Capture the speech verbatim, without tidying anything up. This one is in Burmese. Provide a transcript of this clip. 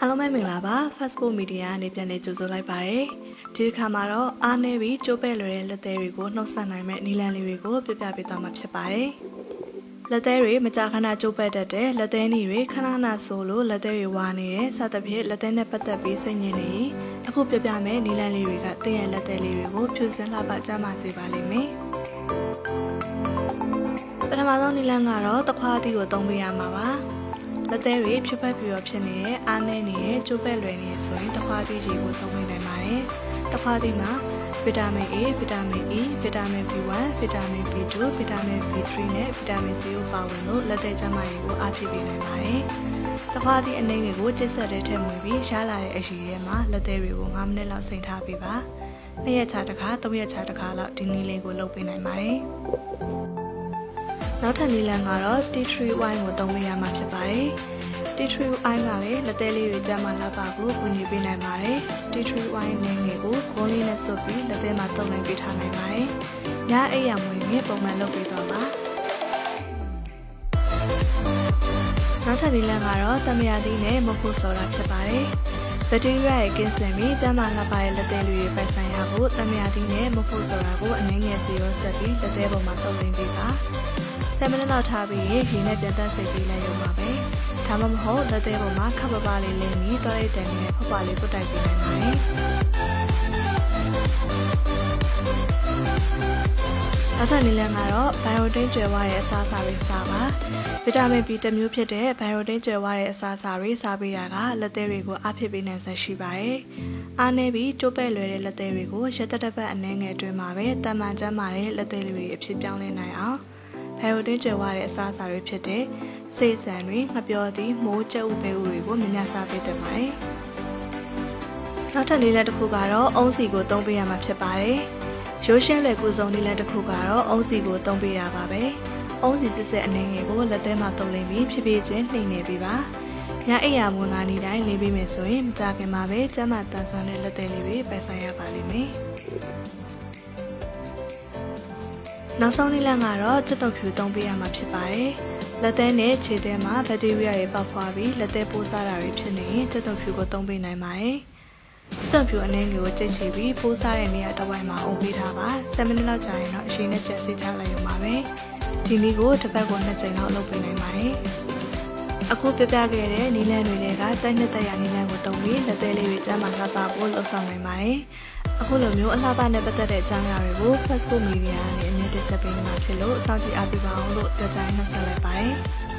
အားလုံးပဲမင်္ဂလာပါ Facebook Media ကနေပြန်လည်ကြိုဆိုလိုက်ပါတယ်ဒီတစ်ခါမှာတော့အားနည်းပြီးကျိုးပဲ့လွယ်တဲ့လက်သေးတွေကိုနှုတ်ဆက်နိုင်မဲ့နီလန်လေးတွေကိုပြပြပေးသွားမှာဖြစ်ပါတယ်လက်သေးတွေမကြာခဏကျိုးပဲ့တတ်တဲ့လက်သေးနီတွေခဏခဏဆိုလို့လက်သေးတွေဝါနေတဲ့စသဖြင့်လက်သေးနဲ့ပတ်သက်ပြီးစိတ်ညစ်နေရင်အခုပြပြမဲ့နီလန်လေးတွေကတင်းရဲ့လက်သေးလေးတွေကိုဖြူစင်လှပကျန်းမာစေပါလိမ့်မယ်ပထမဆုံးနီလန်ကတော့တခွားတီကိုသုံးပေးရမှာပါလက်သေးတွေဖြူဖက်ဖြူရဖြစ်နေတဲ့အားနည်းနေတဲ့ကျိုးပဲ့လွယ်နေဆိုရင်တခွားတီရေကိုသုံးပေးနိုင်ပါတယ်တခွားတီမှာဗီတာမင် A ဗီတာမင် E ဗီတာမင် B one ဗီတာမင် B two ဗီတာမင် B three နဲ့ဗီတာမင် C တို့ပါဝင်လို့လက်သေးကျန်းမာရေးကိုအားဖြည့်ပေးနိုင်ပါတယ်တခွားတီအနေငယ်ကိုကျစ်ဆက်တဲ့ထည့်ဝင်ပြီးရှားလာတဲ့အရှိရဲမှာလက်သေးတွေကိုfiveမိနစ်လောက်စိမ်ထားပေးပါနှစ်ရက်ခြားတစ်ခါသုံးရက်ခြားတစ်ခါလောက်ဒီနည်းလေးကိုလုပ်ပေးနိုင်ပါတယ်နောက်ထပ်နည်းလမ်းကတော့ tea tree wine ကိုသုံးပေးရမှာဖြစ်ပါတယ် tea tree wine ကလည်းလက်သေးလေးတွေကျန်းမာလာပါကိုကူညီပေးနိုင်ပါတယ် tea tree wine နဲ့ငယ်ကိုဂိုးလေးနဲ့ဆုပ်ပြီးလက်သေးမှာတုပ်လိုက်ပေးထားနိုင်ပါတယ်ညအိပ်ရမွေငယ်ပုံမှန်လုပ်ပေးတော့ပါနောက်ထပ်နည်းလမ်းကတော့တမယာသီးနဲ့မဖို့ဆိုတာဖြစ်ပါတယ်ဘက်တီးရီးယားရဲ့ကင်းစင်ပြီးကျန်းမာလာပါတဲ့လက်သေးလေးတွေပိုင်ဆိုင်ရဖို့တမယာသီးနဲ့မဖို့ဆိုတာကိုအနည်းငယ်စီရောဆက်ပြီးလက်သေးပေါ်မှာတုပ်ရင်းပေးပါtenမိနစ်လောက်ထားပြီးရေနဲ့ပြန်သက်စိတ်ပြီးလိုက်ရုံပါပဲဒါမှမဟုတ်လက်သေးပေါ်မှာခပ်ပပလေးလင်းပြီးတော်ရိတ်တန်နဲ့ဖပလေးပုတ်တိုက်ပေးနိုင်ပါတယ်နောက်ထပ်နည်းလမ်းကတော့ဘိုင်ယိုတင်းကျွယ်ဝတဲ့အစားအစာတွေစားပါဗီတာမင် B တစ်မျိုးဖြစ်တဲ့ဘိုင်ယိုတင်းကျွယ်ဝတဲ့အစားအစာတွေစားပေးတာကလက်သေးတွေကိုအားဖြစ်ပေးနိုင်ဆက်ရှိပါတယ်အားနည်းပြီးကျိုးပဲ့လွယ်တဲ့လက်သေးတွေကိုရက်သက်တစ်ပတ်အနည်းငယ်အတွင်းမှာပဲတန်မှန်ကျန်းမာတဲ့လက်သေးလေးတွေအဖြစ်ပြောင်းလဲနိုင်အောင်ဘိုင်ယိုတင်းကျွယ်ဝတဲ့အစားအစာတွေဖြစ်တဲ့စေ့ဆန်တွေငပြောသည့်မိုးကျဥပဲဥတွေကိုမြများစားပေးတတ်ပါတယ်နောက်ထပ်နည်းလမ်းတစ်ခုကတော့အုံးစီကိုသုံးပေးရမှာဖြစ်ပါတယ်ရိုးရှင်းလွယ်ကူဆုံးနည်းလမ်းတစ်ခုကတော့အုံးစီကိုသုံးပေးရပါပဲအုံးစီစစ်စစ်အနေငယ်ကိုလက်သေးမှာတုပ်လင်းပြီးဖြည်းဖြည်းချင်းနှိမ့်နေပေးပါညအိပ်ရာမွန်ကားနေတိုင်းလင်းပေးမယ်ဆိုရင်မကြခင်မှာပဲကျန်းမာတန်ဆွမ်းတဲ့လက်သေးလေးတွေပိုင်ဆိုင်ရပါလိမ့်မယ်နောက်ဆုံးနည်းလမ်းကတော့ချက်တုပ်ဖြူသုံးပေးရမှာဖြစ်ပါတယ်လက်သေးနဲ့ခြေသေးမှာဘက်တီးရီးယားတွေပေါက်ဖွာပြီးလက်သေးပိုးစားတာတွေဖြစ်နေရင်ချက်တုပ်ဖြူကိုသုံးပေးနိုင်ပါတယ်ချက်တုပ်ဖြူအနေငယ်ကိုကြိတ်ချပြီးပိုးစားတဲ့နေရာတစ်ဝိုက်မှာအုပ်ပေးထားပါtenမိနစ်လောက်ကြာရင်တော့အရှိန်နဲ့ပြန်စေချလိုက်ရုံပါပဲဒီနည်းကိုတစ်ပတ်ကိုနှစ်ကြိမ်လောက်လုပ်ပေးနိုင်ပါတယ်အခုပြပြခဲ့တဲ့နည်းလမ်းတွေကကြိုက်နှစ်သက်ရနည်းလမ်းကိုသုံးပြီးလက်သေးလေးတွေကျန်းမာလှပဖို့လှုပ်ဆောင်နိုင်ပါတယ်အခုလိုမျိုးအလှပနဲ့ပတ်သက်တဲ့အကြောင်းအရာတွေကို Facebook Media နဲ့အမြဲတမ်းဆက်ပေးနေမှာဖြစ်လို့စောင့်ကြည့်အားပေးပါအောင်လို့ပြောကြားနှုတ်ဆက်လိုက်ပါတယ်